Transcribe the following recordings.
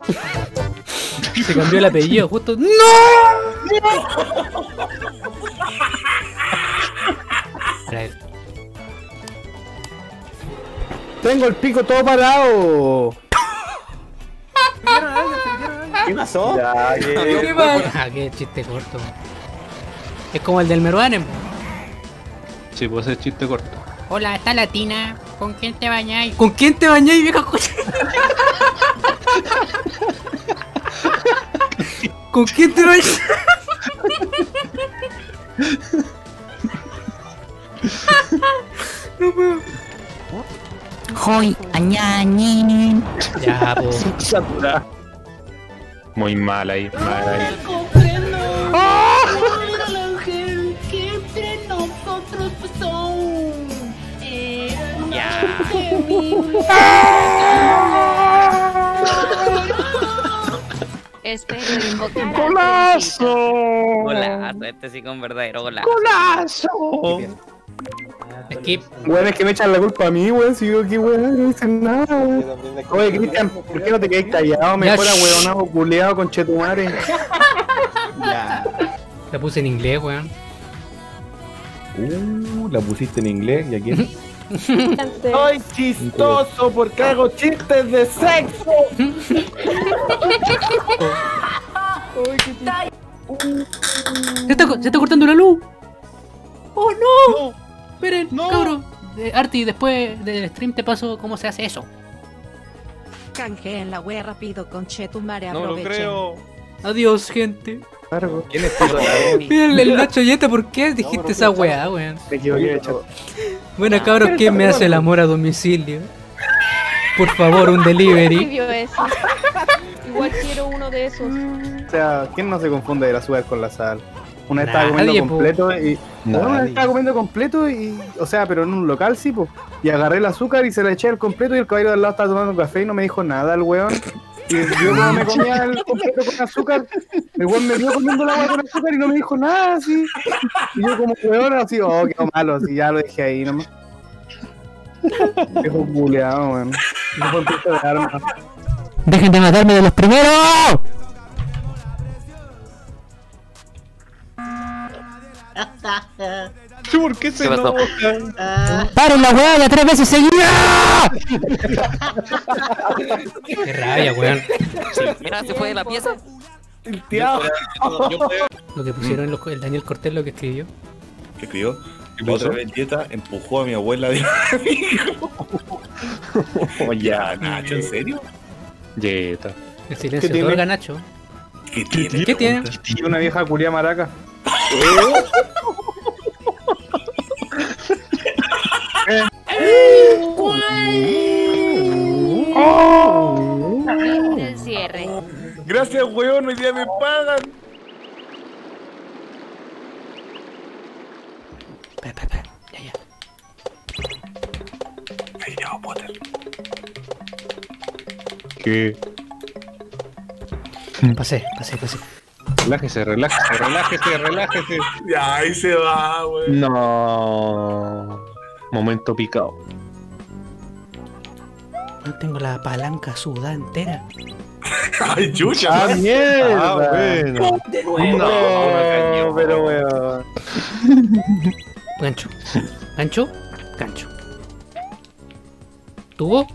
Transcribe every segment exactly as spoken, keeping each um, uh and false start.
Se cambió el apellido justo. ¡No! Tengo el pico todo parado. ¿Qué pasó? Ya, que... ¿Qué pasa? Ah, qué chiste corto. Es como el del Meruane. Sí, puede ser chiste corto. Hola, está Latina. ¿Con quién te bañáis? ¿Con quién te bañáis, vieja coche? ¿Con quién te bañáis? No puedo. Hoy, añañín. Ya, po. Satura. Muy mal ahí, mal ahí. Espero invocar. ¡Golazo! Golazo, este sí con verdadero golazo. ¡Golazo! Skip. Weón, es que me echan la culpa a mí, weón. Si yo aquí, weón, no dicen nada, weón. Oye, Cristian, ¿por qué no te quedas callado? Me Ya, fuera shh. weonado, culeado, con chetumare. Ya. La puse en inglés, weón. Uh, la pusiste en inglés y aquí. Soy chistoso porque hago chistes de sexo. Se está, se está cortando la luz. ¡Oh, no! Esperen, No. cabrón. Eh, Arti, después del stream te paso cómo se hace eso. Canjeen la wea rápido, conchetumare, No lo aprovechen. creo. Adiós, gente. Largo. ¿Quién es tu dragón? Mira el, el Nacho Yeta, ¿por qué dijiste esa weá, weón? Me equivoqué de chat. Bueno, cabros, ¿quién me hace el amor a domicilio? Por favor, un delivery. Vio eso. Igual quiero uno de esos. O sea, ¿quién no se confunde el azúcar con la sal? Una vez estaba Nadie, comiendo po. completo y... Bueno, una vez Nadie. estaba comiendo completo y... O sea, pero en un local sí, pues. Y agarré el azúcar y se le eché el completo y el caballero de al lado estaba tomando café y no me dijo nada el weón. Y yo como me comía el completo con azúcar, el weón me vio comiendo el agua con azúcar y no me dijo nada, así. Y yo como weón así, oh, qué malo, así, ya lo dejé ahí nomás. Viejo culeado, weón. No fue empieza de armas. ¡Dejen de matarme de los primeros! ¿Por qué se ¿Qué pasó? enoja? ¡Paren la weá ya tres veces seguidas! ¡Qué rabia, weón! Mira, se fue de la pieza. El tío. Lo que pusieron los- el Daniel Cortés, lo que escribió. ¿Qué escribió? ¿Qué La pasó? otra vez Dieta empujó a mi abuela de Oye, Nacho, ¿en serio? Yeta. El silencio ¿Qué tiene? otorga, Nacho. ¿Qué tiene? ¿Qué tiene? Y una vieja culia maraca. El cierre. Gracias, weón, hoy día me pagan. Espera, espera, espera. Ya, ya. Ahí ya, Potter. ¿Qué? Pasé, pasé, pasé. Relájese, relájese, relájese, relájese. Ya, ahí se va, weón. No. Momento picado. No tengo la palanca sudada entera. Ay, chucha. ¡Ah, ¿no? mierda! Ah, bueno. De nuevo. No, no, pero weón. Gancho. Gancho. Gancho. ¿Tuvo?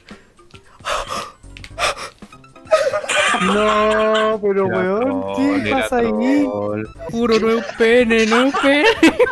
No, pero Era weón, troll, ¿qué era pasa ahí? troll. Puro no es un pene, no es un pene.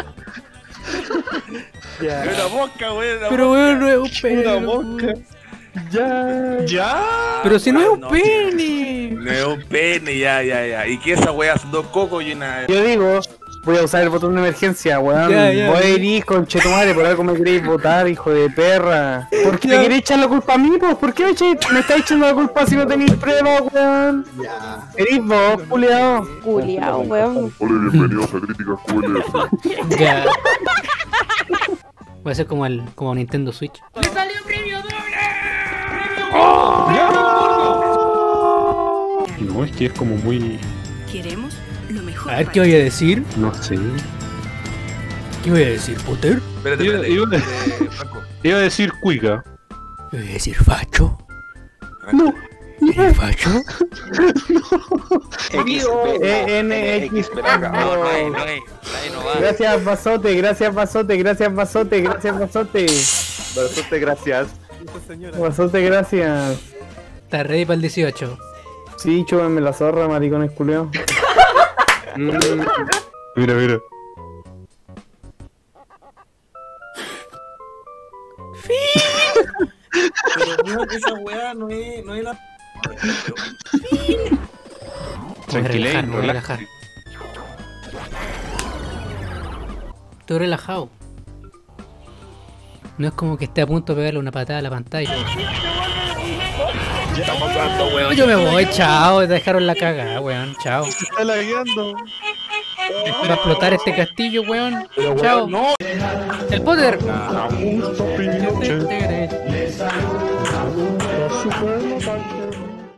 Ya, Era mosca, weón. era Pero mosca. weón, no es un pene. Una no. mosca. ya. Ya. Pero si no es un No, pene. No es un pene, ya, ya, ya. ¿Y qué esa weá? Dos cocos y una. Yo digo, voy a usar el botón de emergencia, weón. Ya, ya, Voy a ya. ir con chetumare, por algo me queréis votar, hijo de perra. ¿Por qué Ya. me queréis echar la culpa a mí, pues? ¿Por qué me, echáis- me estáis echando la culpa si no tenéis pruebas, weón? Ya. Eres vos, culiao. Culiao, weón. Hola, bienvenidos a Críticas Q L S. Ya. Voy a ser como el como Nintendo Switch. No, es que es como muy... Queremos lo mejor. A ver qué voy a decir. No sé. ¿Qué voy a decir, Potter? Espérate, Iba- espérate. iba- espérate, Franco. Iba a decir cuica. ¿Qué voy a decir, facho? Franco. ¿Facho? X, E N X. No, no hay, no hay. Ahí no va. Gracias, Basote, gracias, Basote, gracias, Basote, gracias, Basote. Basote, gracias. Basote, gracias. Está ready para el dieciocho. Sí, chúpenme la zorra, maricones culeados. Mira, mira. Pero weón, esa weá no es, no es la. Voy a relajar, Tranquilín, me voy a relaja. relajar. Estoy relajado. No es como que esté a punto de pegarle una patada a la pantalla. ¿Qué está pasando, weón? Yo me voy, chao. Dejaron la cagada, weón. Chao. Se está lagueando. Va a explotar este castillo, weón. Chao. No. El Potter. Augusto Pinochet. Tere. La Suprema Corte.